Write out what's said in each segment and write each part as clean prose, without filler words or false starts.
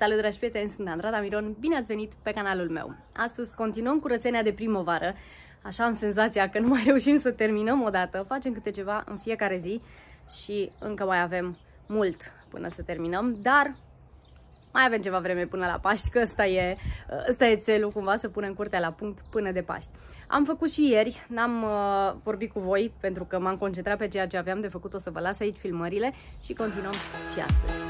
Salut, dragi prieteni, sunt Andrada Miron, bine ați venit pe canalul meu. Astăzi continuăm curățenia de primăvară, așa am senzația că nu mai reușim să terminăm odată, facem câte ceva în fiecare zi și încă mai avem mult până să terminăm, dar mai avem ceva vreme până la Paști, că ăsta e țelul, cumva să punem curtea la punct până de Paști. Am făcut și ieri, n-am vorbit cu voi pentru că m-am concentrat pe ceea ce aveam de făcut, o să vă las aici filmările și continuăm și astăzi.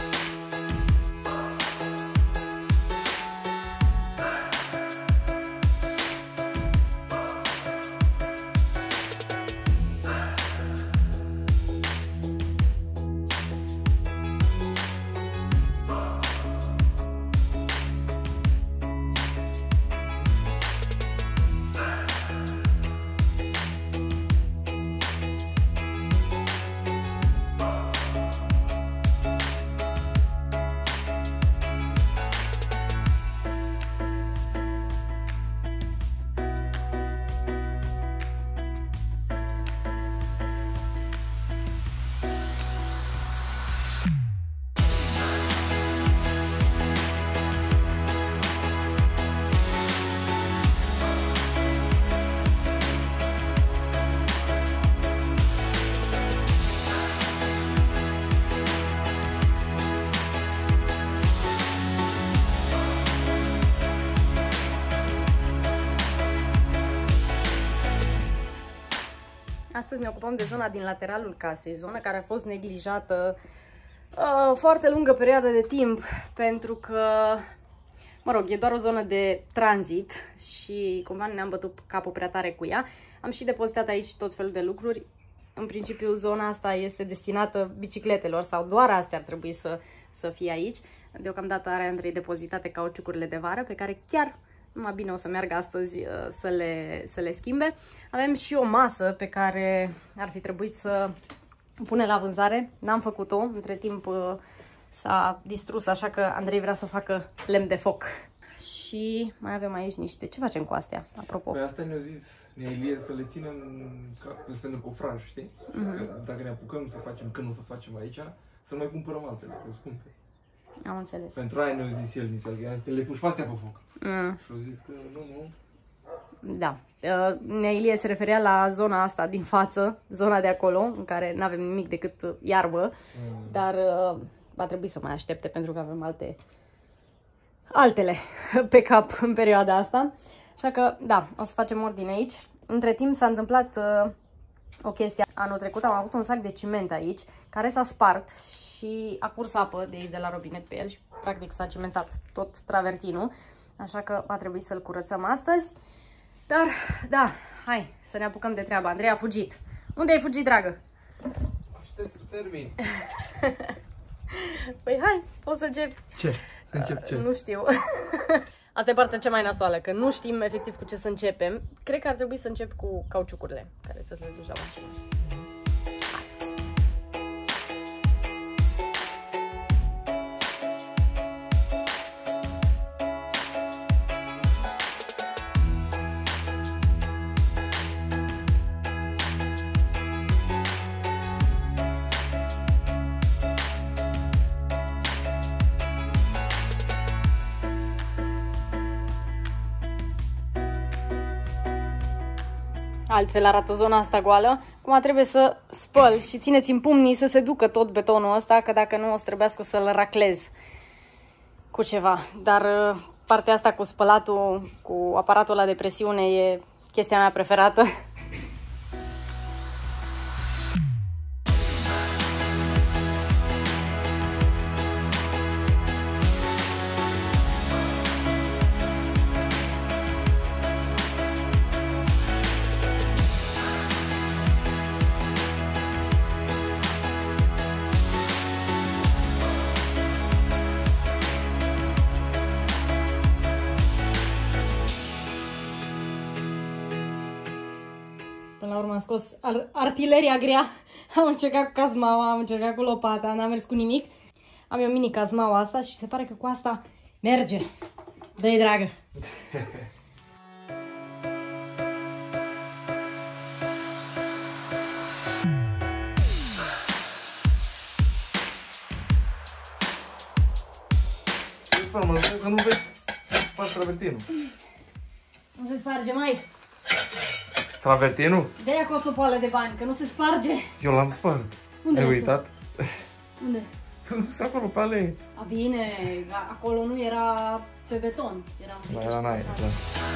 Astăzi ne ocupăm de zona din lateralul casei, zona care a fost neglijată foarte lungă perioadă de timp, pentru că, mă rog, e doar o zonă de tranzit și cumva ne-am bătut capul prea tare cu ea. Am și depozitat aici tot felul de lucruri. În principiu, zona asta este destinată bicicletelor sau doar astea ar trebui să fie aici. Deocamdată are Andrei depozitate cauciucurile de vară, pe care chiar numai bine o să meargă astăzi să le schimbe. Avem și o masă pe care ar fi trebuit să pune la vânzare. N-am făcut-o, între timp s-a distrus, așa că Andrei vrea să facă lemn de foc. Și mai avem aici niște... Ce facem cu astea, apropo? Păi asta ne-a zis Ilie să le ținem pentru cofraj, știi? Că dacă ne apucăm să facem, când o să facem aici, să mai cumpărăm altele, că scumpe. Am înțeles. Pentru aia ne-a zis el inițial, că le puși pe astea pe foc. Și au zis că nu. Da. Ilie se referea la zona asta din față, zona de acolo, în care nu avem nimic decât iarbă, dar va trebui să mai aștepte pentru că avem altele pe cap în perioada asta. Așa că, da, o să facem ordine aici. Între timp s-a întâmplat o chestie. Anul trecut am avut un sac de ciment aici, care s-a spart și a curs apă de aici de la robinet pe el și practic s-a cimentat tot travertinul. Așa că va trebui să-l curățăm astăzi. Dar, da, hai să ne apucăm de treabă. Andrei a fugit. Unde ai fugit, dragă? Aștept să termin. Păi hai, poți să începi. Ce? Să încep ce? Nu știu. Asta e partea cea mai nasoală, că nu știm efectiv cu ce să începem. Cred că ar trebui să încep cu cauciucurile, care trebuie să le duci la mașină. Altfel arată zona asta goală. Acum trebuie să spăl și țineți în pumnii să se ducă tot betonul ăsta, că dacă nu o să trebuiască să-l raclez cu ceva. Dar partea asta cu spălatul, cu aparatul ăla de presiune e chestia mea preferată. Până la urmă am scos artileria grea, am încercat cu cazmaua, am încercat cu lopata, n-am mers cu nimic. Am eu mini cazmaua asta și se pare că cu asta merge. Dă-i, dragă! spune, să nu vezi să faci travertinul. Nu se sparge, mai. Travertinul? De-aia costă o poală de bani, că nu se sparge. Eu l-am spart. Unde ai ai uitat? Unde? Nu acolo, pe alee. A, bine, acolo nu era pe beton. Era un pic Era în aer, da.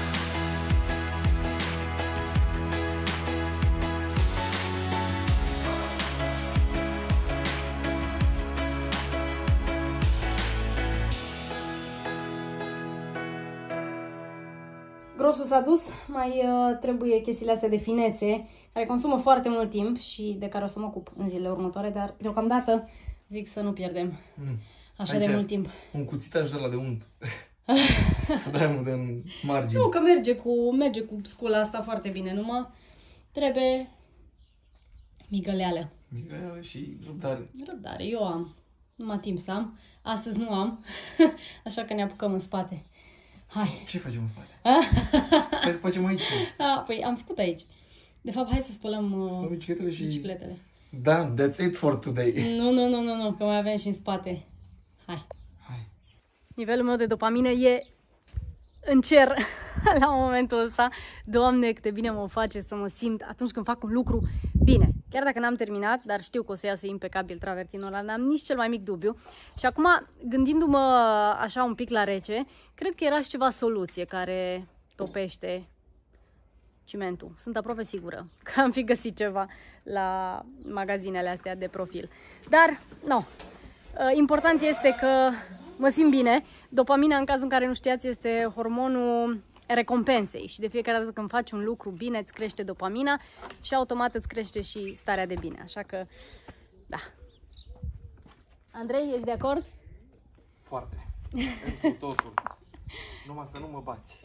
Grosul s-a dus, mai trebuie chestiile astea de finețe, care consumă foarte mult timp și de care o să mă ocup în zilele următoare, dar deocamdată zic să nu pierdem așa aici de mult timp. Un cuțitaj de ăla de unt. Să dai unde în margine. Nu, că merge cu scula asta foarte bine, numai trebuie migăleală. Migăleală și răbdare. Răbdare, eu am. Numai timp să am. Astăzi nu am, așa că ne apucăm în spate. Hai. Ce facem în spate? Hai să facem aici. Păi am făcut aici. De fapt, hai să spălăm bicicletele. Da, that's it for today. Nu, că mai avem și în spate. Hai. Nivelul meu de dopamină e în cer la momentul ăsta. Doamne, cât de bine mă face să mă simt atunci când fac un lucru bine. Chiar dacă n-am terminat, dar știu că o să iasă impecabil travertinul ăla, n-am nici cel mai mic dubiu. Și acum, gândindu-mă așa un pic la rece, cred că era și ceva soluție care topește cimentul. Sunt aproape sigură că am fi găsit ceva la magazinele astea de profil. Dar, nu. Important este că mă simt bine. Dopamina, în cazul în care nu știați, este hormonul recompensei și de fiecare dată când faci un lucru bine, îți crește dopamina și automat îți crește și starea de bine. Așa că, da. Andrei, ești de acord? Foarte. Pentru totul. Numai să nu mă bați.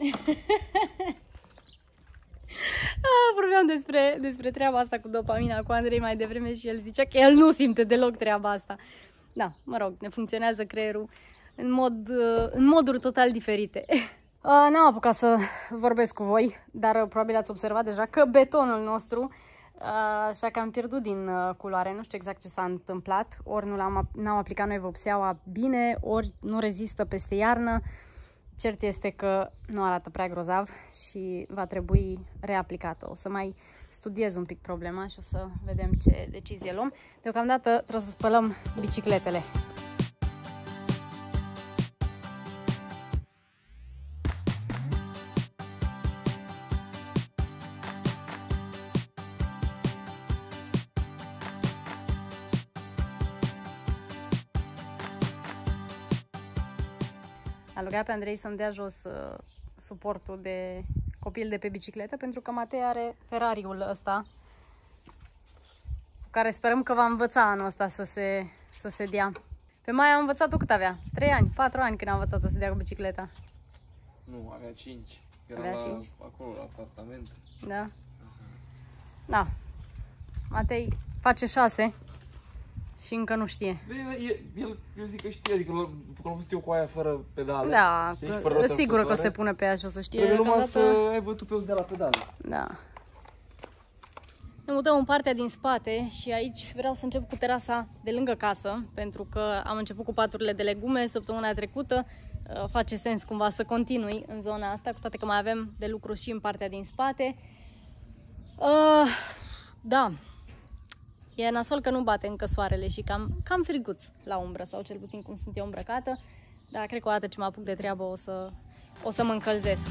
Vorbeam despre treaba asta cu dopamina cu Andrei mai devreme și el zicea că el nu simte deloc treaba asta. Da, mă rog, ne funcționează creierul în moduri total diferite. N-am apucat să vorbesc cu voi, dar probabil ați observat deja că betonul nostru, așa că am pierdut din culoare, nu știu exact ce s-a întâmplat, ori n-am aplicat noi vopseaua bine, ori nu rezistă peste iarnă. Cert este că nu arată prea grozav și va trebui reaplicată. O să mai studiez un pic problema și o să vedem ce decizie luăm. Deocamdată trebuie să spălăm bicicletele. Am rugat pe Andrei să-mi dea jos suportul de copil de pe bicicletă, pentru că Matei are Ferrariul ăsta, cu care sperăm că va învăța anul ăsta să se dea. Pe Maia am învățat-o cât avea? 3 ani, 4 ani când am învățat-o să dea cu bicicleta. Nu, avea 5. Era avea 5. Acolo, la apartament. Da. Da. Matei face 6. Și încă nu știe. Eu zic că știe, adică când am văzut eu cu aia fără pedale. Da, sigur că o se pune pe ea și o să știe. Trebuie numai să ai bătut pe os de la pedale. Da. Ne mutăm în partea din spate și aici vreau să încep cu terasa de lângă casă, pentru că am început cu paturile de legume săptămâna trecută. Face sens cumva să continui în zona asta, cu toate că mai avem de lucru și în partea din spate. Da. E nasol că nu bate încă soarele și cam friguț la umbră, sau cel puțin cum sunt eu îmbrăcată, dar cred că odată ce mă apuc de treabă o să mă încălzesc.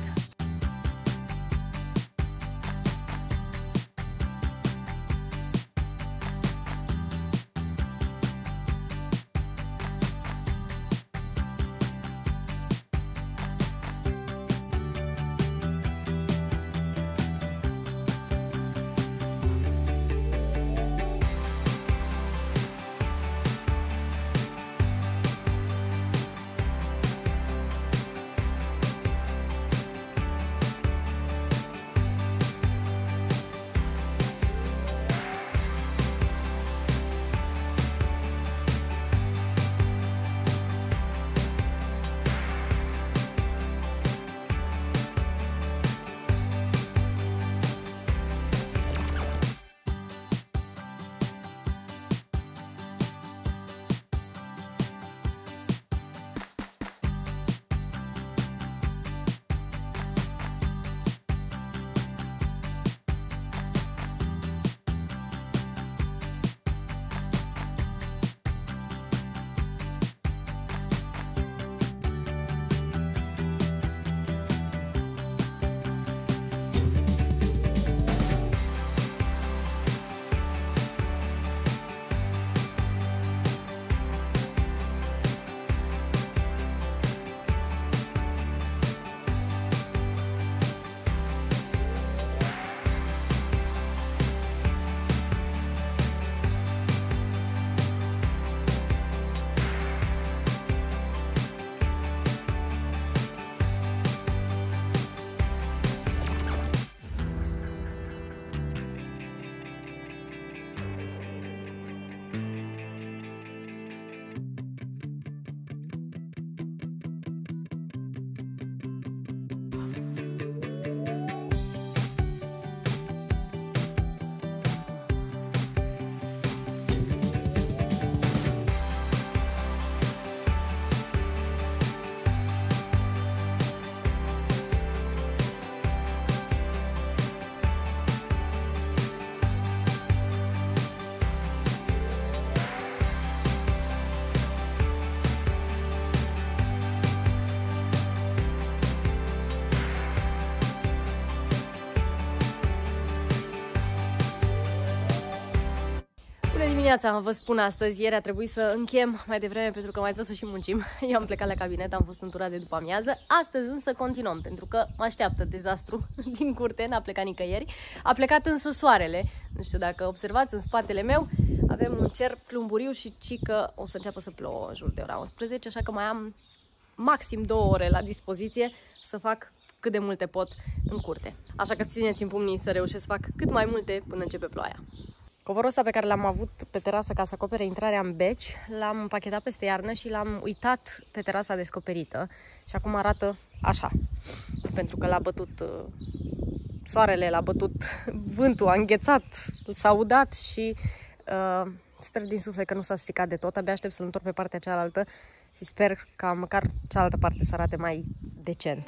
dimineața, vă spun astăzi, ieri a trebuit să închem mai devreme pentru că mai trebuie să și muncim. Eu am plecat la cabinet, am fost în tura de după amiază. Astăzi însă continuăm, pentru că mă așteaptă dezastru din curte, n-a plecat nicăieri. A plecat însă soarele. Nu știu dacă observați în spatele meu, avem un cer plumburiu și cică o să înceapă să plouă în jur de ora 11, așa că mai am maxim 2 ore la dispoziție să fac cât de multe pot în curte. Așa că țineți în pumnii să reușesc să fac cât mai multe până începe ploaia. Covorul ăsta pe care l-am avut pe terasă ca să acopere intrarea în beci, l-am împachetat peste iarnă și l-am uitat pe terasa descoperită și acum arată așa. Pentru că l-a bătut soarele, l-a bătut vântul, a înghețat, s-a udat și sper din suflet că nu s-a stricat de tot. Abia aștept să-l întorc pe partea cealaltă și sper ca măcar cealaltă parte să arate mai decent.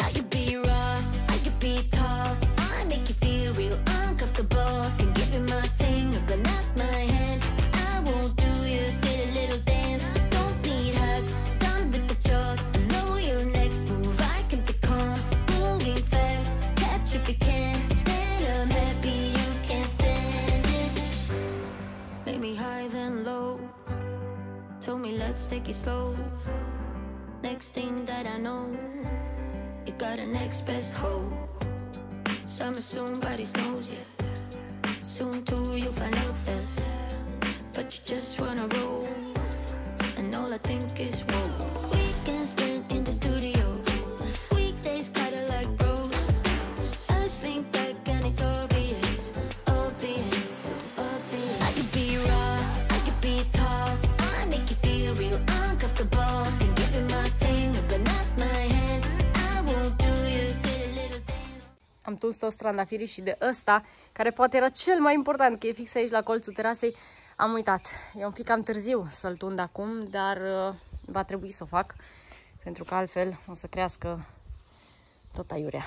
Told me let's take it slow. Next thing that I know, you got a next best hope. Summer soon, body snows, yeah. Soon too, you'll find out that. But you just wanna roll, and all I think is whoa. Weekends spent in the studio, weekdays kinda like bros. I think that and it's obvious, obvious, obvious. I could be raw, I could be tall. Real uncomfortable, can give you my finger but not my hand. I won't do you silly little things. Am tuns toți strandafirii și de ăsta, care poate era cel mai important, că e fix aici la colțul terasei, am uitat. E un pic cam târziu să-l tund acum, dar va trebui să o fac, pentru că altfel o să crească tot aiurea.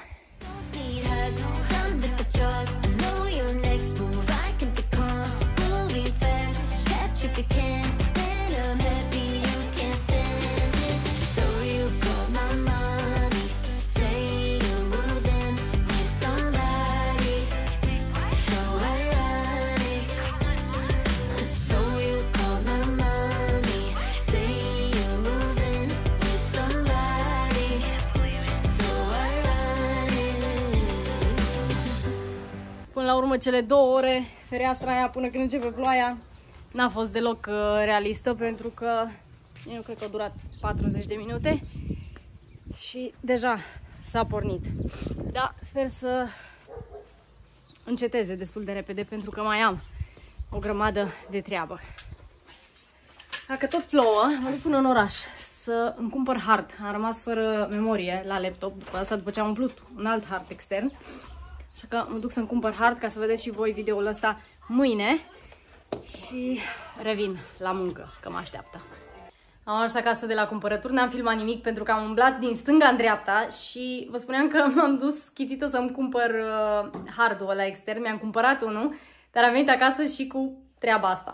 Până la urmă, cele 2 ore, fereastra aia până când începe ploaia, n-a fost deloc realistă, pentru că eu cred că a durat 40 de minute și deja s-a pornit. Da, sper să înceteze destul de repede, pentru că mai am o grămadă de treabă. Dacă tot plouă, mă duc până în oraș să îmi cumpăr hard. Am rămas fără memorie la laptop, după ce am umplut un alt hard extern. Așa că mă duc să-mi cumpăr hard ca să vedeți și voi videoul ăsta mâine și revin la muncă, că mă așteaptă. Am ajuns acasă de la cumpărături, n-am filmat nimic pentru că am umblat din stânga în dreapta și vă spuneam că m-am dus chitită să-mi cumpăr hardul ăla extern, mi-am cumpărat unul, dar am venit acasă și cu treaba asta.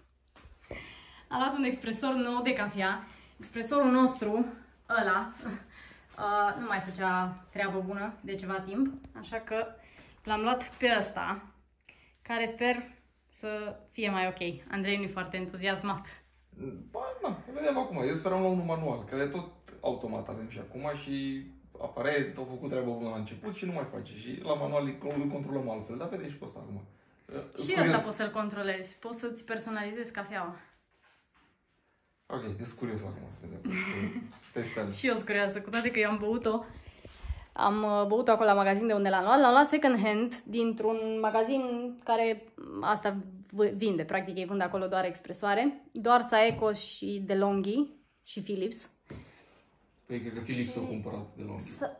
Am luat un expresor nou de cafea, expresorul nostru, ăla, nu mai făcea treabă bună de ceva timp, așa că l-am luat pe ăsta, care sper să fie mai ok. Andrei nu-i foarte entuziasmat. Ba, na, vedem acum. Eu speram la unul manual, care e tot automat avem și acum și aparent au făcut treaba bună la început și nu mai face. Și la manual îl controlăm altfel, dar vedeți și pe ăsta acum. Și ăsta poți să-l controlezi, poți să-ți personalizezi cafeaua. Ok, e curios acum să vedem, să testăm. Și eu sunt curioasă, cu toate că eu am băut-o. Am băut-o acolo la magazin de unde l-am luat. L-am luat second hand dintr-un magazin care asta vinde. Practic ei vând acolo doar expresoare. Doar Saeco și DeLonghi și Philips. Păi cred că Philips a cumpărat DeLonghi.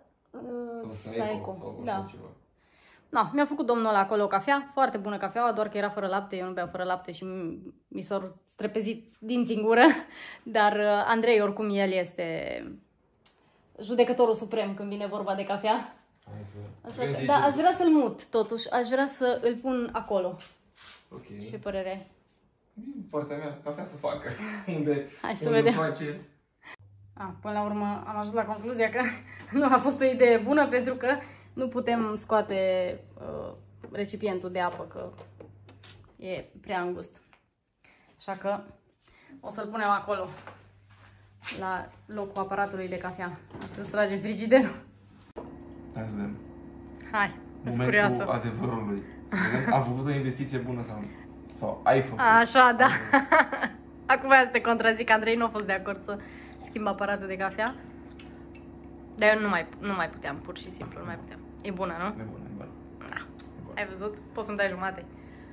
Saeco, sau da. ceva. No, mi-a făcut domnul ăla acolo cafea, foarte bună cafeaua, doar că era fără lapte, eu nu beau fără lapte și mi s-au strepezit dinții în gură. Dar Andrei, oricum, el este judecătorul suprem când vine vorba de cafea. Așa că, da, aș vrea să-l mut, totuși, aș vrea să îl pun acolo. Ok. Ce părere ai? Partea mea, cafea să facă. Hai să vedem. Face. Până la urmă am ajuns la concluzia că nu a fost o idee bună, pentru că nu putem scoate recipientul de apă, că e prea îngust. Așa că o să-l punem acolo, la locul aparatului de cafea. Să tragem frigiderul. Hai să vedem. Hai, sunt Momentul curioasă. adevărului. Să vedem, am făcut o investiție bună sau nu? Sau ai făcut? Așa, da. Acum voiam să te contrazic, Andrei nu a fost de acord să schimb aparatul de cafea. Dar eu nu mai puteam, pur și simplu, nu mai puteam. E bună, nu? E bună, e bună. Da. Ai văzut? Poți să-mi dai jumate.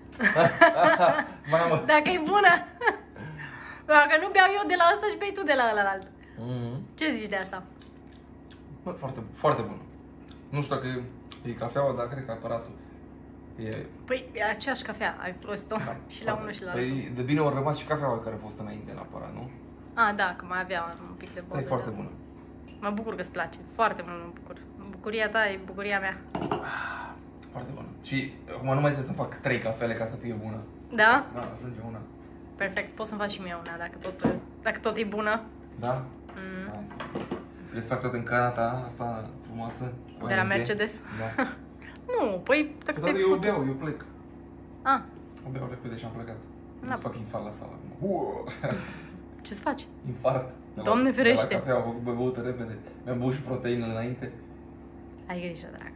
Mamă! Dacă e bună! Dacă nu beau eu de la asta și bei tu de la ălalt. Ce zici de asta? Bă, foarte, foarte bună. Nu știu dacă e cafeaua, dar cred că aparatul e... Păi, e aceeași cafea, ai folosit-o și la unul și la altul. Păi, de bine ori rămas și cafeaua care a fost înainte în aparat, nu? A, da, că mai avea un pic de Da, băută. e foarte bună. Mă bucur că-ți place, foarte mult mă bucur. Bucuria ta e bucuria mea. Foarte bună. Și acum nu mai trebuie să fac 3 cafele ca să fie bună. Da? Da, ajunge una. Perfect, pot să-mi fac și mie una, dacă tot e bună. Da? Hai să... Vrei să fac tot în cana ta asta frumoasă? De la Mercedes? Da. Nu, păi dacă Dar ți-ai eu făcut... beau, eu plec. Ah, O beau repede și am plecat. Da. Nu-ți fac infart la sală acum. ce-ți faci? Infart. Doamne ferește. De la cafea, am făcut băută repede. Mi-am băut și proteinele înainte. Ai grijă, dragă.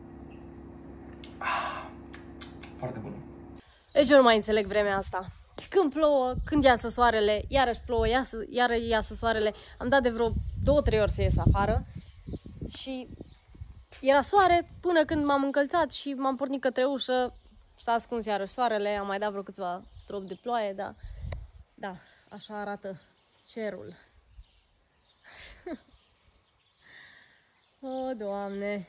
Foarte bună. Deci eu nu mai înțeleg vremea asta. Când plouă, când iasă soarele, iarăși plouă, iară iasă soarele. Am dat de vreo 2-3 ori să ies afară și era soare până când m-am încălțat și m-am pornit către ușă. S-a ascuns iarăși soarele, am mai dat vreo câțiva stropi de ploaie, dar da, așa arată cerul. O, Doamne!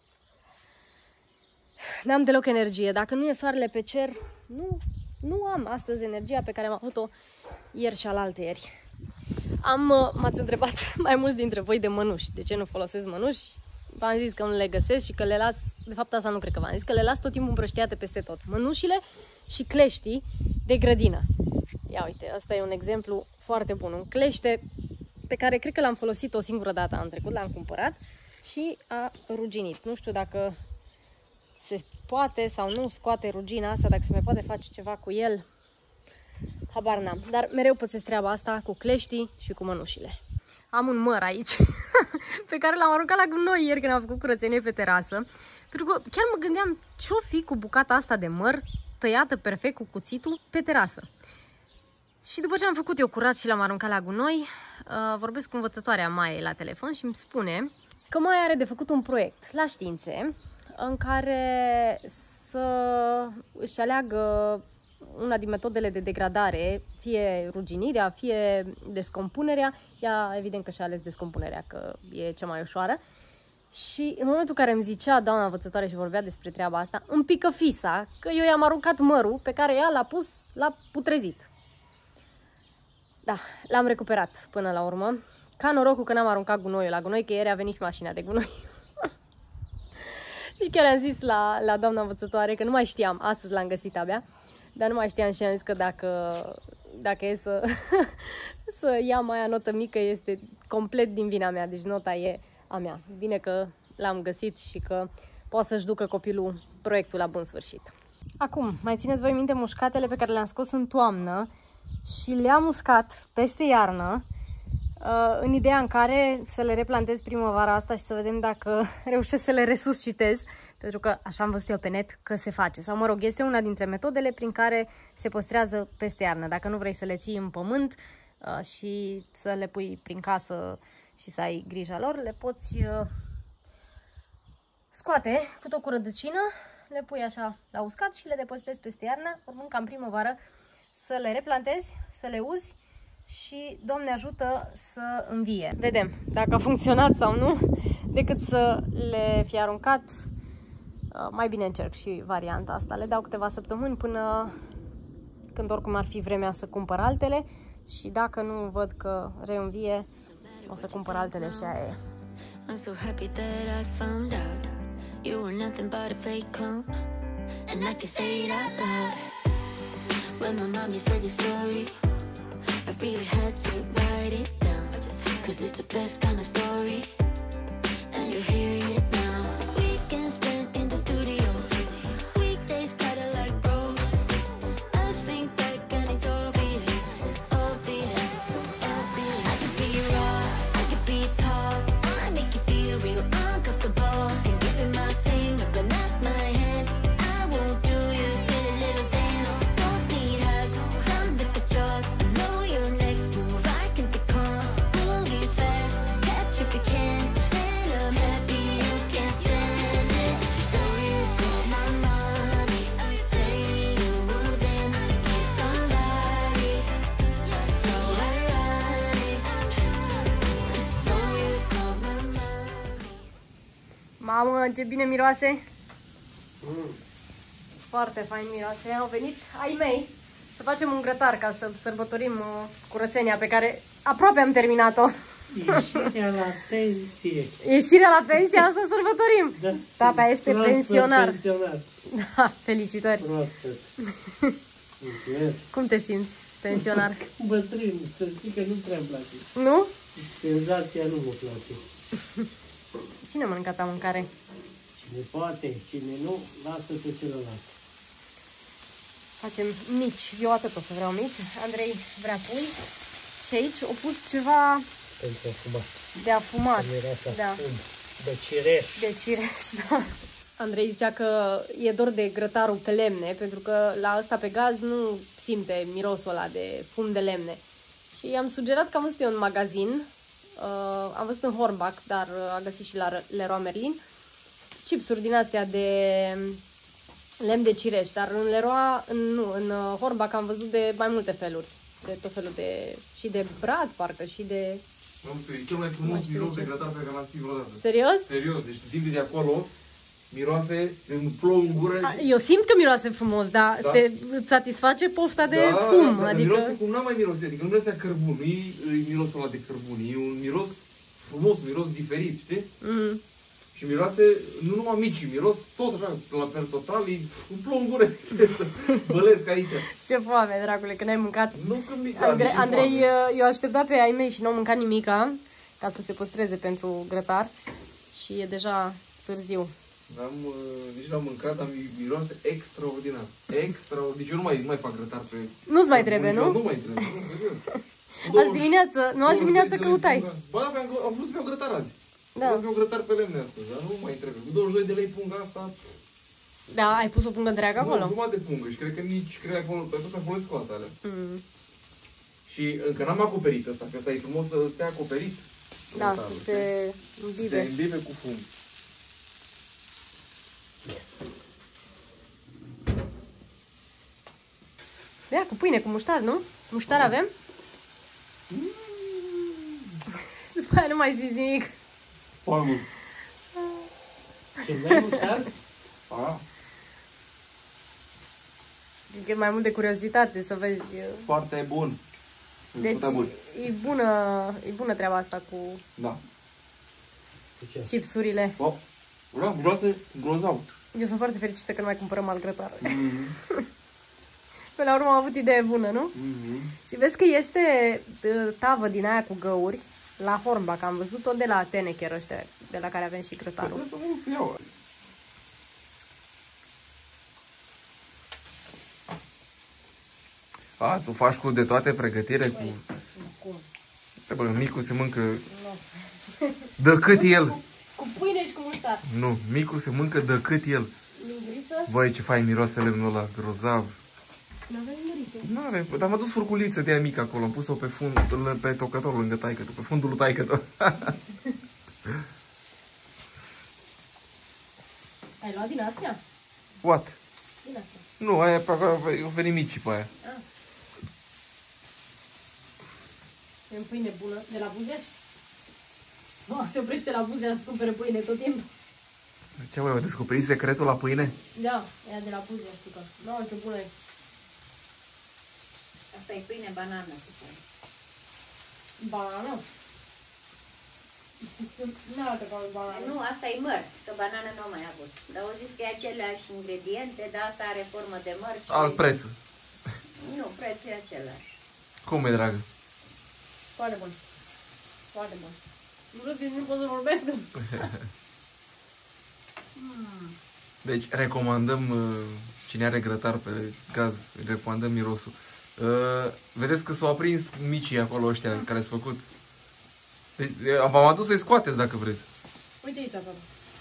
N-am deloc energie. Dacă nu e soarele pe cer, nu am astăzi energia pe care am avut-o ieri și alaltăieri. M-ați întrebat mai mulți dintre voi de mănuși. De ce nu folosesc mănuși? V-am zis că nu le găsesc și că le las, de fapt asta nu cred că v-am zis, că le las tot timpul împrăștiate peste tot. Mănușile și cleștii de grădină. Ia uite, asta e un exemplu foarte bun. Un clește pe care cred că l-am folosit o singură dată anul trecut, l-am cumpărat și a ruginit. Nu știu dacă se poate sau nu scoate rugina asta, dacă se mai poate face ceva cu el, habar n-am. Dar mereu pățesc treaba asta cu cleștii și cu mănușile. Am un măr aici, pe care l-am aruncat la gunoi ieri când am făcut curățenie pe terasă. Pentru că chiar mă gândeam ce-o fi cu bucata asta de măr tăiată perfect cu cuțitul pe terasă. Și după ce am făcut eu curat și l-am aruncat la gunoi, vorbesc cu învățătoarea Maiei la telefon și îmi spune că Maia are de făcut un proiect la științe în care să își aleagă una din metodele de degradare, fie ruginirea, fie descompunerea. Ea evident că și-a ales descompunerea, că e cea mai ușoară. Și în momentul în care îmi zicea doamna învățătoare și vorbea despre treaba asta, îmi pică fisa că eu i-am aruncat mărul pe care ea l-a putrezit. Da, l-am recuperat până la urmă. Ca norocul că n-am aruncat gunoiul la gunoi, că ieri a venit și mașina de gunoi. Și chiar am zis la doamna învățătoare că nu mai știam, astăzi l-am găsit abia, dar nu mai știam și am zis că dacă e să iau aia notă mică, este complet din vina mea, deci nota e a mea. Bine că l-am găsit și că poate să-și ducă copilul proiectul la bun sfârșit. Acum, mai țineți voi minte mușcatele pe care le-am scos în toamnă și le-am uscat peste iarnă, în ideea în care să le replantez primăvara asta și să vedem dacă reușesc să le resuscitez, pentru că așa am văzut eu pe net că se face. Sau mă rog, este una dintre metodele prin care se păstrează peste iarnă. Dacă nu vrei să le ții în pământ și să le pui prin casă și să ai grija lor, le poți scoate cu tot cu rădăcină, le pui așa la uscat și le depozitezi peste iarnă, urmând ca în primăvară să le replantezi, să le uzi și Doamne ajută să învie. Vedem dacă a funcționat sau nu, decât să le fi aruncat. Mai bine încerc și varianta asta. Le dau câteva săptămâni până când oricum ar fi vremea să cumpăr altele și dacă nu văd că reînvie, o să cumpăr altele și aia e. I'm so happy that I found out you were nothing but a fake clown, and I can say it out loud. When my mommy said your story, I really had to write it down, 'cause it's the best kind of story, and you're hearing it now. Weekends spent in the studio, weekdays kinda like bros. I think back and it's obvious Mamă, ce bine miroase! Foarte fain miroase. Au venit ai mei să facem un grătar ca să sărbătorim curățenia pe care aproape am terminat-o. Ieșirea la pensie. Ieșirea la pensie, asta sărbătorim. Da. Tata este pensionar. Pensionar. Da, felicitări. Proaspăt. Mulțumesc. Cum te simți, pensionar? Bătrân, să știi că nu prea-mi place. Nu? Senzația nu mă place. Cine mănâncă ta mâncare? Cine poate, cine nu, lasă pe celălalt. Facem mici. Eu atât o să vreau mici. Andrei vrea pui. Și aici au pus ceva Pentru afumat. de afumat. Da. De cireș. De cireș, da. Andrei zicea că e dor de grătarul pe lemne, pentru că la ăsta pe gaz nu simte mirosul ăla de fum de lemne. Și i-am sugerat că am văzut eu în magazin, am văzut în Hornbach, dar a găsit și la Leroy Merlin, chipsuri din astea de lemn de cireș, dar în Leroy, în Hornbach am văzut de mai multe feluri, de tot felul de, și de brad, parcă, și de... E cel mai frumos miros de grătar pe care l-am simțit vreodată. Serios? Serios, deci simți de acolo, miroase, îmi plouă în gură. Eu simt că miroase frumos, dar Da. îți satisface pofta de fum, da, adică... miroase cum n-am mai mirosit, adică nu miroase a cărbun, nu e mirosul ăla de cărbun, e un miros frumos, un miros diferit, știi? Mm. Și miroase, nu numai mici, miros tot așa, la per total, îmi plouă în gură, bălesc aici. Ce foame, dragule, că n-ai mâncat. Nu că mi Andrei, eu așteptat pe ai mei și n-au mâncat nimica, ca să se păstreze pentru grătar. Și e deja târziu. Nici n-am mâncat, dar miroase extraordinar. Extraordinar. Deci eu nu mai fac grătar pe... Nu-ți mai trebuie, nu? Nu mai trebuie, nu, serios. Azi dimineață căutai. Ba da, am vrut să beau grătar azi. Da. Am beau grătar pe lemne astăzi, dar nu mai trebuie. Cu 22 de lei punga asta... Da, ai pus o pungă întreagă acolo? Nu, jumătate de pungă și cred că nici, cred că ai pus acolo scoate alea. Mm. Și încă n-am acoperit ăsta, că ăsta e frumos să stea acoperit. Da, grătarul, să se știi? Se îmbibe. îmbibe cu fum. Ia, cu pâine, cu muștar, nu? Muștar avem? După aia nu mai zici nimic. Formă. Ce mai muștar? Ah, E mai mult de curiozitate să vezi. foarte bun. Deci Foarte bun. e bună treaba asta cu Da. Cu ce? chipsurile. Oh, vreau, miroase grozav. Eu sunt foarte fericită că nu mai cumpărăm alt grătar. Până la urmă am avut idee bună, nu? Și vezi că este tavă din aia cu găuri la Hornbach. Am văzut-o de la Tenecher ăștia, de la care avem și grătarul. Trebuie să mă iau. A, tu faci cu de toate pregătire cu... Cum? Bă, micul se mâncă... Dă cât el. Cu pâine și cu muștar. Nu, micul se mâncă dă cât el. Linguriță? Băi, ce fain miroase lemnul ăla, grozav. Nu avem linguriță. Nu are, dar m-a dus furculiță de aia mică acolo. Am pus-o pe fundul, pe tocătorul lângă taică-tu, pe fundul lui taică-tu. Ai luat din astea? What? Din astea. Nu, aia pe acolo, au venit mici pe aia. Ah. E în pâine bună de la Buzeș? Oh, se oprește la Buzeș să cumpere pâine tot timpul. Ce mai, au descoperit secretul la pâine? Da, ea de la Buzeș, știu că. Nu, ce bună e. Asta e pâine banană, se pare. Banană? Nu arată ca o banană. Nu, asta e măr, că banană nu am mai avut. Dar au zis că e aceleași ingrediente, dar asta are formă de măr. Și... Alt preț. Nu, prețul e același. Cum e, dragă? Foarte bun. Foarte bun. Nu pot să vorbesc. Deci recomandăm, cine are grătar pe gaz, recomandăm mirosul. Vedeți că s-au aprins micii acolo ăștia care s-au făcut. Deci, v-am adus să-i scoateți dacă vreți. Uite aici, tata.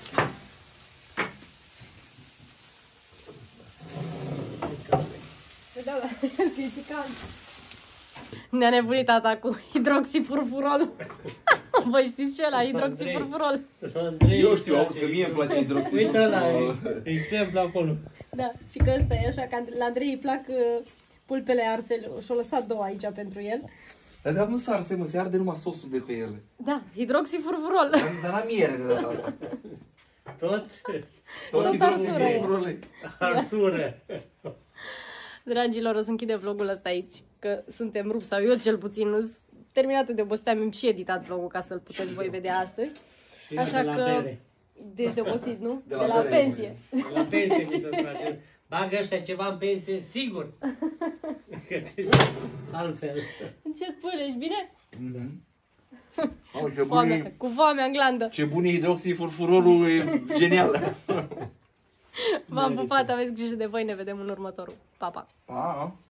Da, da, criticant. Ne-a nebunit tata cu hidroxifurfurol. Voi știți ce ăla, hidroxifurfurol? Eu știu, auzi că mie îmi place hidroxifurfurol. Uite ăla, exemplu acolo. Da, și că ăsta e așa, că la Andrei îi plac pulpele arse și-o lăsat două aici pentru el. Dar nu se arse, mă, se arde numai sosul de pe ele. Da, hidroxifurfurol. Dar n-am miere de data asta. Tot arsură e. arsură. Dragilor, o să închidem vlogul ăsta aici, că suntem rup, sau eu cel puțin, sunt terminată de oboseală, mi-am și editat vlogul ca să-l puteți voi vedea astăzi. Și Așa de la că, bere. deci de obosit, nu? De De la la bere, pensie. De la pensie mi se trage. Bagă ăștia ceva în pensie, sigur. Altfel. Ce spune, ești bine? Au, ce Foamea, bun cu foamea în glandă. ce bun e hidroxifurfurorul, e genial. V-am pupat, aveți grijă de voi, ne vedem în următorul. Pa, pa! Pa.